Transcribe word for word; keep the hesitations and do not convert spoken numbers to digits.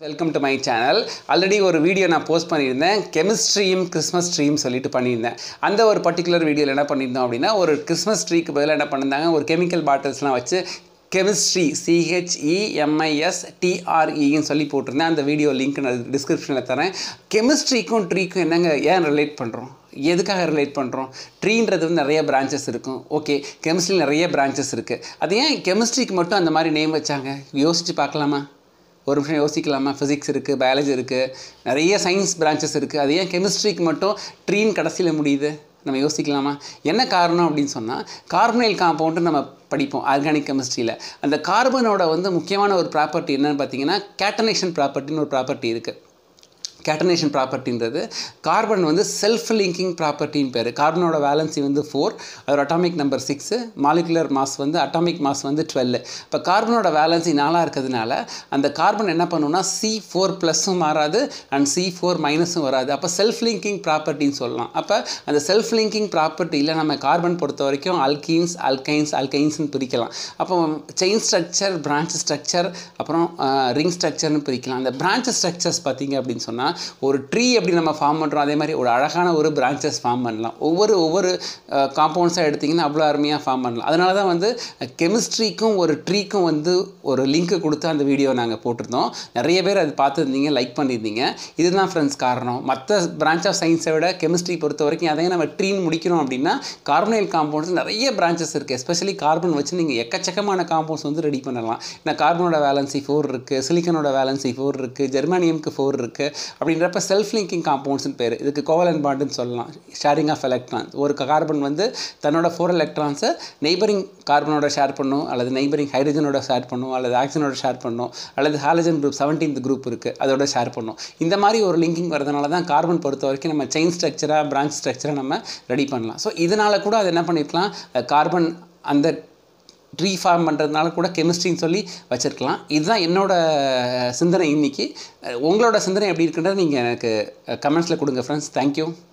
Welcome to my channel. Already ஒரு video நான் post பண்ணியிருந்தேன் கெமிஸ்ட்ரியும் கிறிஸ்மஸ் ட்ரீயும் சொல்லிட்டு பண்ணியிருந்தேன். அந்த ஒரு பர்டிகுலர் வீடியோவில் என்ன பண்ணியிருந்தோம் அப்படின்னா ஒரு கிறிஸ்மஸ் ட்ரீக்கு பதிலாக என்ன பண்ணியிருந்தாங்க ஒரு கெமிக்கல் பாட்டில்ஸ்லாம் வச்சு Chemistree C H E M I S T R E ன்னு சொல்லி போட்டிருந்தேன். அந்த வீடியோ லிங்க் நான் டிஸ்கிரிப்ஷனில் தரேன். கெமிஸ்ட்ரிக்கும் ட்ரீக்கும் என்னங்க ஏன் ரிலேட் பண்ணுறோம், எதுக்காக ரிலேட் பண்ணுறோம்? ட்ரீன்றது வந்து நிறைய பிரான்ச்சஸ் இருக்கும். ஓகே, கெமிஸ்ட்ரி நிறைய பிரான்ச்சஸ் இருக்குது. அது ஏன் கெமிஸ்ட்ரிக்கு மட்டும் அந்த மாதிரி நேம் வச்சாங்க? யோசித்து பார்க்கலாமா? ஒரு நிமிஷம் யோசிக்கலாமா? ஃபிசிக்ஸ் இருக்குது, பயாலஜி இருக்குது, நிறைய சயின்ஸ் பிரான்ச்சஸ் இருக்குது. அது ஏன் கெமிஸ்ட்ரிக்கு மட்டும் ட்ரீன் கடைசியில் முடியுது? நம்ம யோசிக்கலாமா? என்ன காரணம் அப்படின்னு சொன்னால் கார்பனைல் காம்பவுண்டு நம்ம படிப்போம் ஆர்கானிக் கெமிஸ்ட்ரியில். அந்த கார்பனோட வந்து முக்கியமான ஒரு ப்ராப்பர்ட்டி என்னென்னு பார்த்தீங்கன்னா கேட்டனேஷன் ப்ராப்பர்ட்டின்னு ஒரு ப்ராப்பர்ட்டி இருக்குது. கேட்டனேஷன் ப்ராப்பர்ட்டின்றது கார்பன் வந்து செல்ஃப் லிங்கிங் ப்ராப்பர்ட்டின்னு பேர். கார்பனோட வேலன்சி வந்து ஃபோர், அதோட atomic number six, molecular mass வந்து அட்டாமிக் மாஸ் வந்து டுவெல். இப்போ கார்பனோட வேலன்சி நாலாக இருக்கிறதுனால அந்த கார்பன் என்ன பண்ணுன்னா சி ஃபோர் ப்ளஸ்ஸும் மாறாது அண்ட் சி ஃபோர் மைனஸும் வராது. அப்போ செல்ஃப் லிங்கிங் ப்ராப்பர்ட்டின்னு சொல்லலாம். அப்போ அந்த செல்ஃப் லிங்கிங் ப்ராப்பர்ட்டியில் நம்ம கார்பன் பொறுத்த வரைக்கும் அல்கீன்ஸ் அல்கைன்ஸ் அல்கைன்ஸ்னு பிரிக்கலாம். அப்போ செயின் ஸ்ட்ரக்சர், பிரான்ச் ஸ்ட்ரக்சர், அப்புறம் ரிங் ஸ்ட்ரக்சர்னு பிரிக்கலாம். அந்த பிரான்ச் ஸ்ட்ரக்சர்ஸ் பார்த்திங்க அப்படின்னு சொன்னால் ஒரு ட்ரீ எப்படி நம்ம ஃபார்ம் பண்ணுறோம் அதே மாதிரி ஒரு அழகான ஒரு பிரான்ச்சஸ் ஃபார்ம் பண்ணலாம். ஒவ்வொரு ஒவ்வொரு காம்பவுண்ட்ஸாக எடுத்திங்கன்னா அவ்வளோ அருமையாக ஃபார்ம் பண்ணலாம். அதனால தான் வந்து கெமிஸ்ட்ரிக்கும் ஒரு ட்ரீக்கும் வந்து ஒரு லிங்க்கு கொடுத்து அந்த வீடியோ நாங்கள் போட்டிருந்தோம். நிறைய பேர் அது பார்த்துருந்தீங்க, லைக் பண்ணியிருந்தீங்க. இதுதான் ஃப்ரெண்ட்ஸ் காரணம். மற்ற பிரான்ச் ஆஃப் சயின்ஸை விட கெமிஸ்ட்ரி பொறுத்த வரைக்கும் அதையும் நம்ம ட்ரீன்னு முடிக்கிறோம் அப்படின்னா கார்பனைல் காம்பவுண்ட்ஸ் நிறைய பிரான்ச்சஸ் இருக்குது. எஸ்பெஷலி கார்பன் வச்சு நீங்கள் எக்கச்சக்கமான காம்பவுண்ட்ஸ் வந்து ரெடி பண்ணலாம். ஏன்னா கார்பனோட வேலன்சி ஃபோர் இருக்குது, சிலிக்கனோட வேலன்சி ஃபோர் இருக்குது, ஜெர்மானியமுக்கு ஃபோர் இருக்குது. அப்படின்றப்ப செல்ஃப் லிங்கிங் காம்பவுண்ட்ஸ்னு பேர். இதுக்கு கோவலன்ட் பாண்டுன்னு சொல்லலாம், ஷேரிங் ஆஃப் எலக்ட்ரான்ஸ். ஒரு கார்பன் வந்து தன்னோட ஃபோர் எலக்ட்ரான்ஸை நெய்பரிங் கார்பனோட ஷேர் பண்ணும், அல்லது நெய்பரிங் ஹைட்ரஜனோட ஷேர் பண்ணும், அல்லது ஆக்சிஜனோட ஷேர் பண்ணும், அல்லது ஹாலஜன் குரூப் செவன்டீன்த் குரூப் இருக்குது அதோட ஷேர் பண்ணும். இந்த மாதிரி ஒரு லிங்கிங் வரதுனால தான் கார்பன் பொறுத்த வரைக்கும் நம்ம செயின் ஸ்ட்ரக்சராக பிரான்ச் ஸ்ட்ரக்சராக நம்ம ரெடி பண்ணலாம். ஸோ இதனால் கூட அது என்ன பண்ணியிருக்கலாம், கார்பன் அந்த ட்ரீ ஃபார்ம் பண்ணுறதுனால கூட கெமிஸ்ட்ரின்னு சொல்லி வச்சுருக்கலாம். இதுதான் என்னோடய சிந்தனை இன்றைக்கி. உங்களோட சிந்தனை எப்படி இருக்குன்றது நீங்கள் எனக்கு கமெண்ட்ஸில் கொடுங்க ஃப்ரெண்ட்ஸ். தேங்க்யூ.